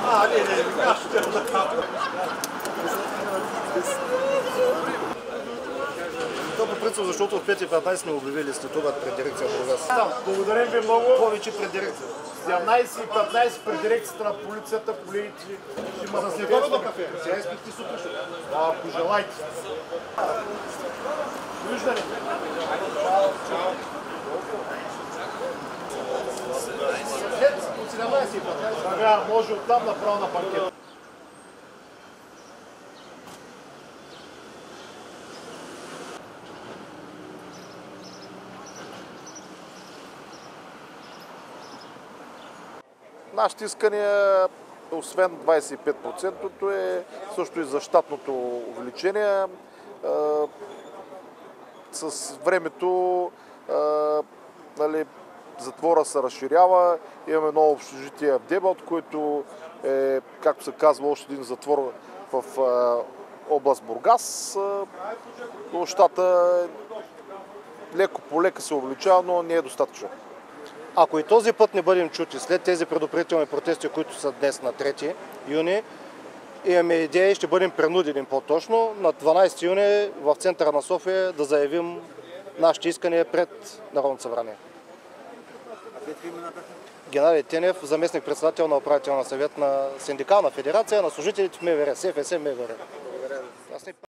То по принцип, защото в 5:15 сме обявили слетуват пред дирекция Бургас. Благодарим ви много. Повече пред дирекция. 17:15 пред дирекцията на полицията, колегите ще имат Следовато кафе. Сега изпихте супер шоу. ако желаете. Виждане. След от 17:15. Сега може оттам направо на паркет. Нашите искания, освен 25%, е също и за щатното увеличение. С времето затвора се разширява. Имаме ново общежитие в Дебелт, което е, както се казва, още един затвор в област Бургас. Но щата леко по лека се увеличава, но не е достатъчно. Ако и този път не бъдем чути след тези предупредителни протести, които са днес на 3 юни, имаме идея и ще бъдем принудени по-точно на 12 юни в центъра на София да заявим нашите искания пред Народното събрание. Геннадий Тенев, заместник-председател на управителния съвет на Синдикална федерация на служителите в МВР, СФС МВР.